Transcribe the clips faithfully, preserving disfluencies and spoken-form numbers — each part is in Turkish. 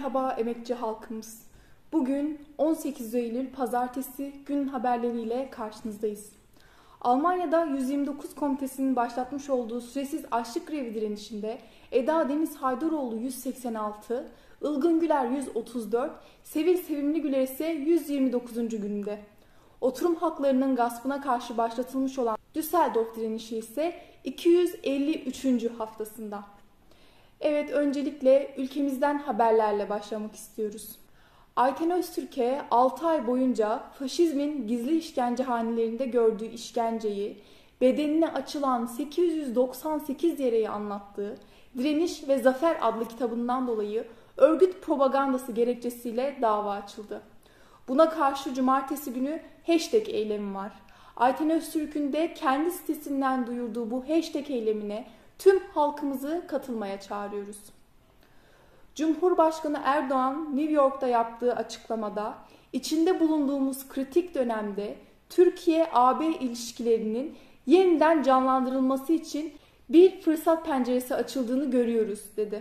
Merhaba emekçi halkımız. Bugün on sekiz Eylül Pazartesi gün haberleriyle karşınızdayız. Almanya'da yüz yirmi dokuz Komitesi'nin başlatmış olduğu süresiz açlık grevi direnişinde Eda Deniz Haydaroğlu yüz seksen altı, Ilgın Güler yüz otuz dört, Sevil Sevimli Güler ise yüz yirmi dokuzuncu gününde. Oturum haklarının gaspına karşı başlatılmış olan Düsseldorf direnişi ise iki yüz elli üçüncü haftasında. Evet, öncelikle ülkemizden haberlerle başlamak istiyoruz. Ayten Öztürk'e altı ay boyunca faşizmin gizli işkencehanelerinde gördüğü işkenceyi, bedenine açılan sekiz yüz doksan sekiz yareyi anlattığı Direniş ve Zafer adlı kitabından dolayı örgüt propagandası gerekçesiyle dava açıldı. Buna karşı cumartesi günü hashtag eylemi var. Ayten Öztürk'ün de kendi sitesinden duyurduğu bu hashtag eylemine tüm halkımızı katılmaya çağırıyoruz. Cumhurbaşkanı Erdoğan New York'ta yaptığı açıklamada içinde bulunduğumuz kritik dönemde Türkiye-A B ilişkilerinin yeniden canlandırılması için bir fırsat penceresi açıldığını görüyoruz dedi.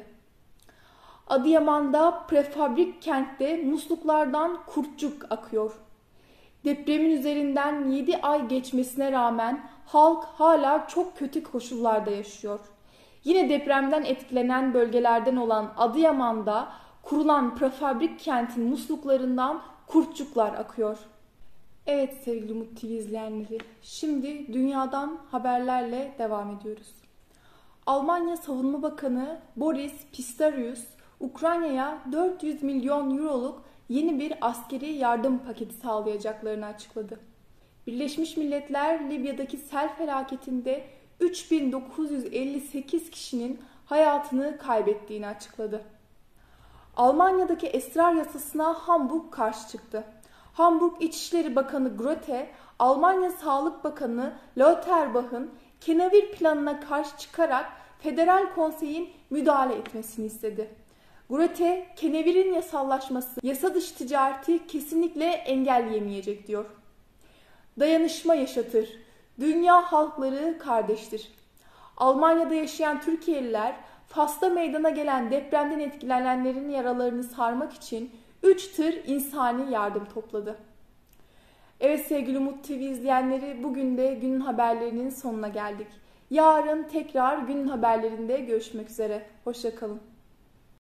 Adıyaman'da prefabrik kentte musluklardan kurtçuk akıyor. Depremin üzerinden yedi ay geçmesine rağmen halk hala çok kötü koşullarda yaşıyor. Yine depremden etkilenen bölgelerden olan Adıyaman'da kurulan prefabrik kentin musluklarından kurtçuklar akıyor. Evet sevgili Umut T V izleyenleri, şimdi dünyadan haberlerle devam ediyoruz. Almanya Savunma Bakanı Boris Pistorius, Ukrayna'ya dört yüz milyon euroluk yeni bir askeri yardım paketi sağlayacaklarını açıkladı. Birleşmiş Milletler Libya'daki sel felaketinde üç bin dokuz yüz elli sekiz kişinin hayatını kaybettiğini açıkladı. Almanya'daki esrar yasasına Hamburg karşı çıktı. Hamburg İçişleri Bakanı Grote, Almanya Sağlık Bakanı Lauterbach'ın kenevir planına karşı çıkarak Federal Konsey'in müdahale etmesini istedi. Grote, kenevirin yasallaşması yasa dışı ticareti kesinlikle engelleyemeyecek diyor. Dayanışma yaşatır. Dünya halkları kardeştir. Almanya'da yaşayan Türkiye'liler Fas'ta meydana gelen depremden etkilenenlerin yaralarını sarmak için üç tır insani yardım topladı. Evet sevgili Umut T V izleyenleri, bugün de günün haberlerinin sonuna geldik. Yarın tekrar günün haberlerinde görüşmek üzere. Hoşça kalın.